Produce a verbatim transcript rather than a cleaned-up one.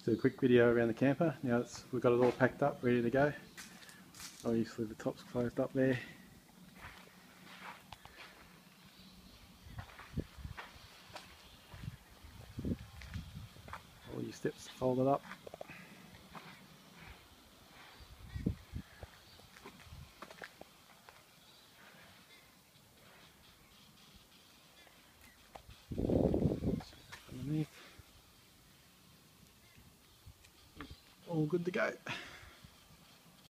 Do a quick video around the camper. Now it's, we've got it all packed up, ready to go. Obviously the top's closed up there. All your steps folded up. Underneath. All good to go.